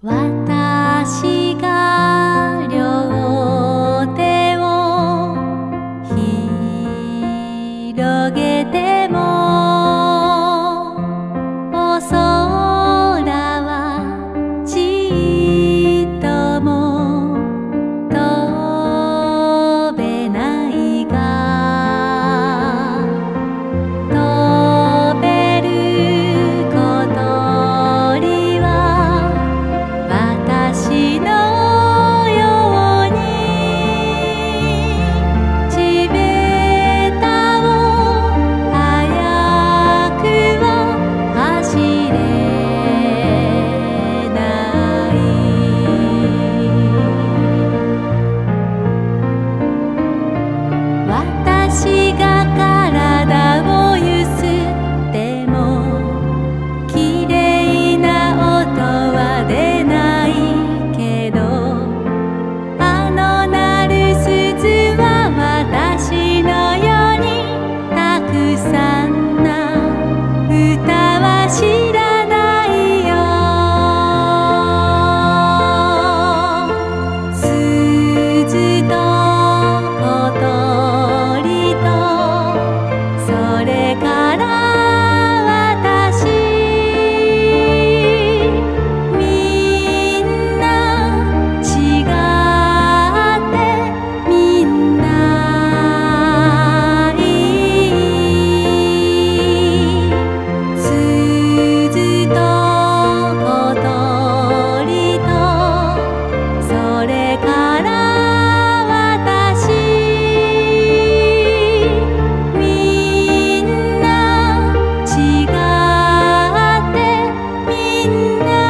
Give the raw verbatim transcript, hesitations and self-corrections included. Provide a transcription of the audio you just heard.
私が両手を広げてもお空はちっとも飛べないが飛べる小鳥は私のように地べたを速くは走れない私が体をゆすってもきれいな音は出ないけどあの鳴る鈴は私のようにたくさんな歌は知らないよ鈴と小鳥とそれから私みんな違ってみんないい鈴と小鳥とそれから私みんな違ってみんな